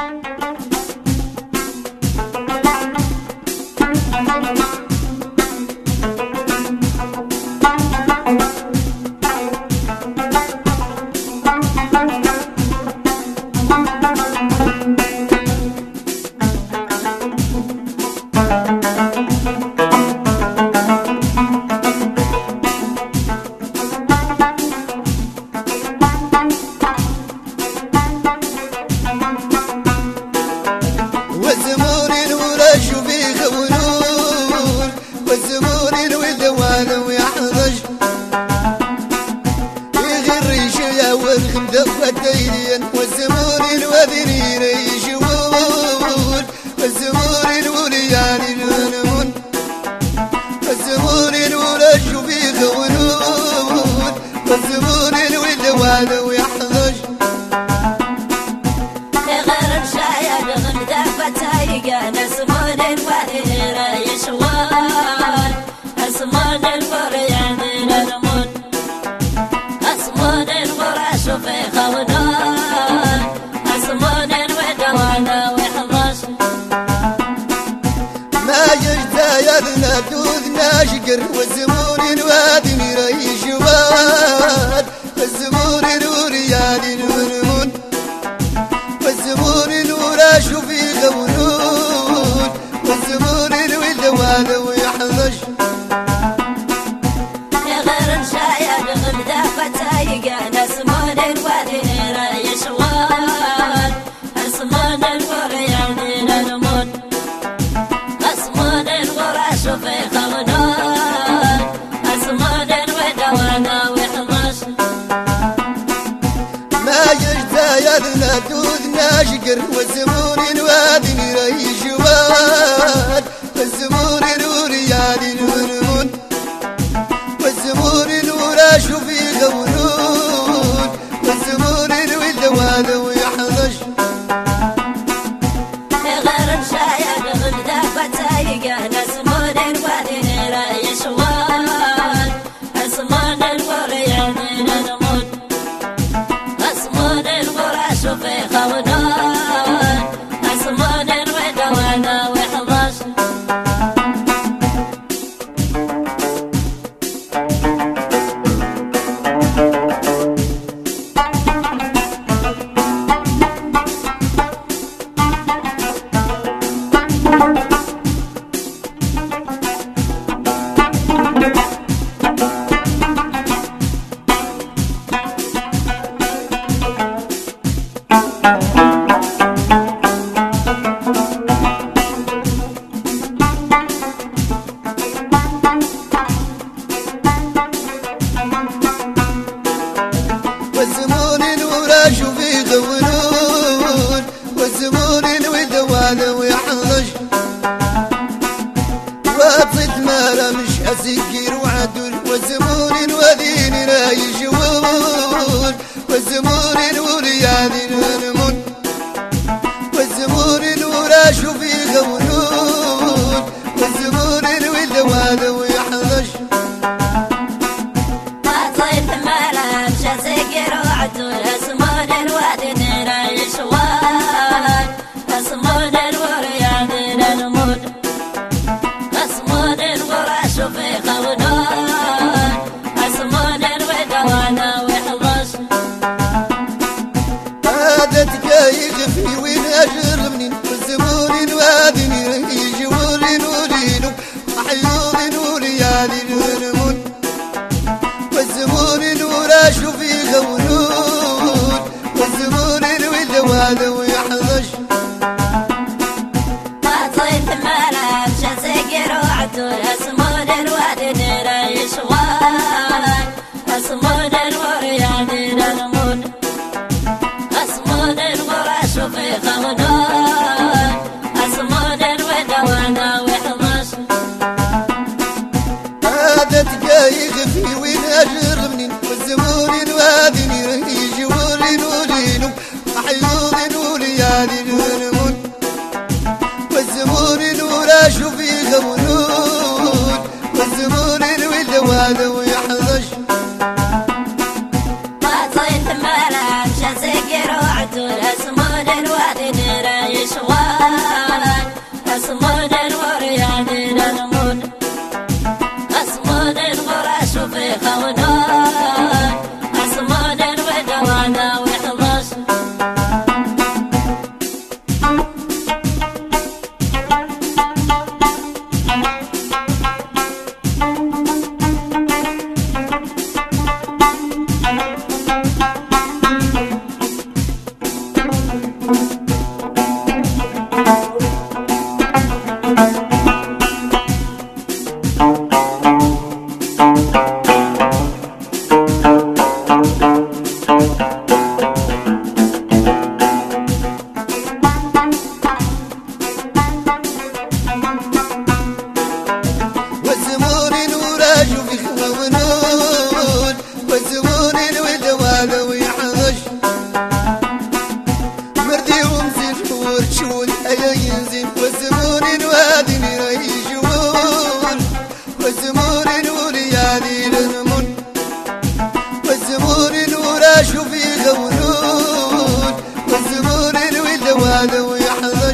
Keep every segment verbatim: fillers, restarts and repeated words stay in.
والديرين والزمور الوذرين يجول والزمور الوليان ينون والزمور الولج بيغونون والزمور الولوان ويحضج غير الشايب غمدة فتايقة نسمون الوذرين يشوال اسمون البريان ينمون اسمون البراش في خونان اسمون الودوان ويحضج ما يجدى يدنا دوذنا شقر والزمور الوادي ريش واد والزمور الوريان ينمون والزمور الوراش في غونون والزمور الولوان ويحضج غير الشايب غمدة فتايقة نسمون الوذير يشوال اسمون البريان ينمون اسمون الغراش في خونان اسمون الودوان ويحضج ما يجدى يدنا دوذنا شقر والزمور الوادي ريش واد والزمور الوريان ينمون والزمور الوراش في غونون والزمور الولوان ويحضج غير الشايب غمدة فتايقة نسمون الوذير يشوال اسمون البريان ينمون اسمون الغراش في خونان اسمون الودوان ويحضج والزمور الوراش في غونون والزمور الودوان ويحضج وابصد مالا مش اسكر وعدل والزمور الوذين لا يجول والزمور الوريان ينمون والزمور الوراش في غونون والزمور الولوان ويحضج أطيت مالا مش اسكر وعدل اسمون الوذين يشوال اسمون الوريان ينمون اسمون الغراش في خونان اسمون الودوان ويحضج عادتك يخفي وين اجر منين والزمور الوادي يجول نورين وحيوض نوريان ينمون والزمور الوراش في غونون والزمور الولوان ويحضج أطيت مالا مش اسكر وعدل اسمون الوذين يشوال اسمون الوريان ينمون اسمون الغراش في خونان اسمون الودوان ويحضج عادتك يخفي وين اجر منين والزمور الوادي يجول نورين وحيوض نوريان ينمون والزمور الوراش في غونون والزمور الولوان ويحضج أطيت مالا مش اسكر وعدل اسمون الوذين ينزل والزمون الوادي يجول والزمون الوريادي للمن والزمون الوراش في غولون والزمون الولواد ويحضش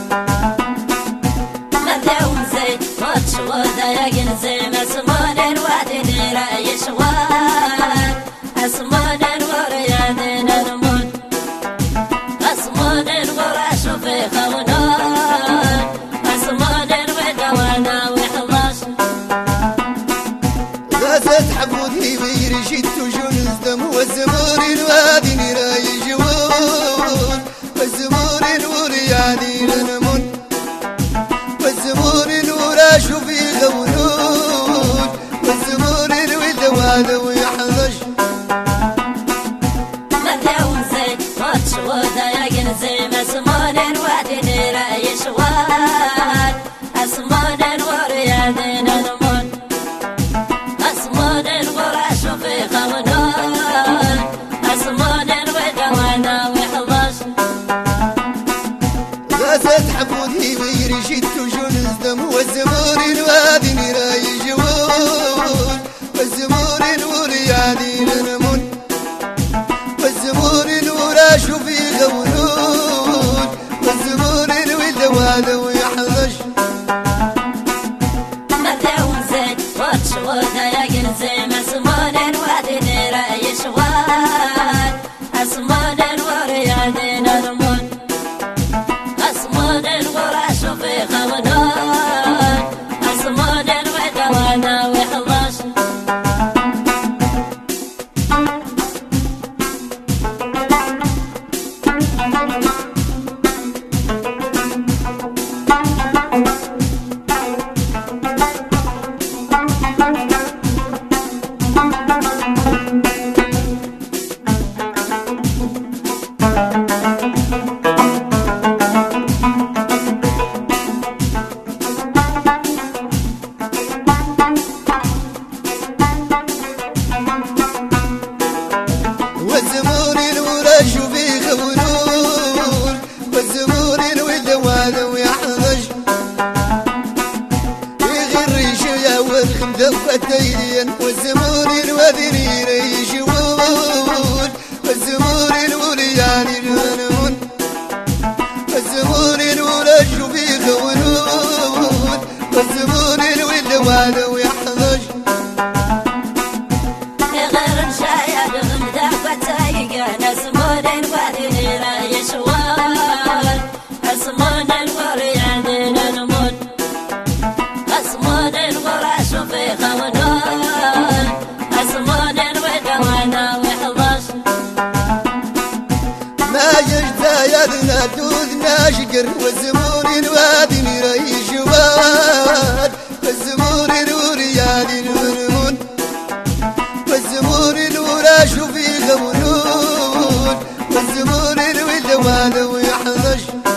مدعوم زي ماتش وضايق زي مسمون الوادي لرأي شوال أسمون الوريادي للمن أسمون الوراش في غولون حبودي بيرشد وجون الدم والزمور الوادي راي يجون والزمور الوريادي لنمون والزمور الوراش في غولون والزمور الولواد ويحضش مدعوم زي ماتش وضايق زي مسمون الوادي راي شوال أسمون الوريادي لنمون أسمون الوراش في غولون أسمون الودوانا ويحضش غازت حبودي بيرشد وجون الدم والزمور الوادي راي يجون والزمور الوريادي لنمون والزمور الوراش في غولون والزمور الولواد ويحضش مدعوم زي واتش وضايق زي مسمون الوادي راي شوال أسمون الوريادي للمن أسمون الوراش في غولون أسمون الودوانا ويحضش والزمور الوراش في غولون والزمور الولواد ويحضش يغرش يا والخم دفتين والزمور الوذري يجول والزمور الورياني لنمون والزمور الوراش في غولون والزمور الولواد ويحضش أسمون الوادي راي شوال أسمون الوريادي للمن أسمون الوراش في غولون أسمون الودوانا ويحضش ما يجدى يدنا دوذنا شقر والزمور الوادي راي شوال والزمور الوريادي للمن والزمور الوراش في غولون والزمور الولواد ويحضش